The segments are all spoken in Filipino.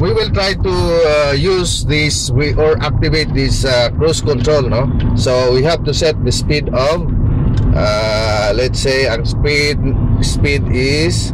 we will try to use this or activate this cruise control, no? So we have to set the speed of let's say ang speed is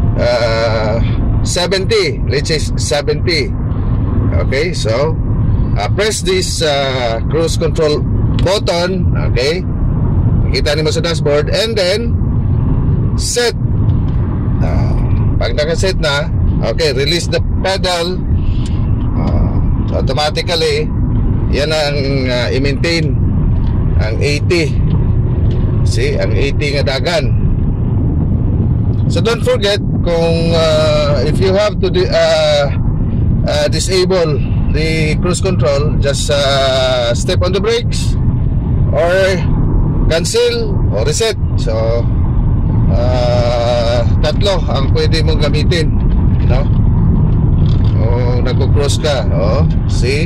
70. Let's say 70. Okay, so press this cruise control button. Okay, kita niyo sa dashboard, and then set. Pag nakaset na, okay, release the pedal. Automatically yan ang i-maintain ang 80. See, ang 80 nga dagan. So don't forget, kung if you have to disable the cruise control, just step on the brakes or cancel or reset. So tatlo ang pwede mong gamitin, no? O nagko-cross ka, see,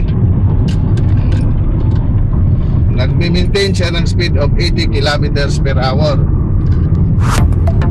nagme-maintain siya ng speed of 80 kilometers per hour.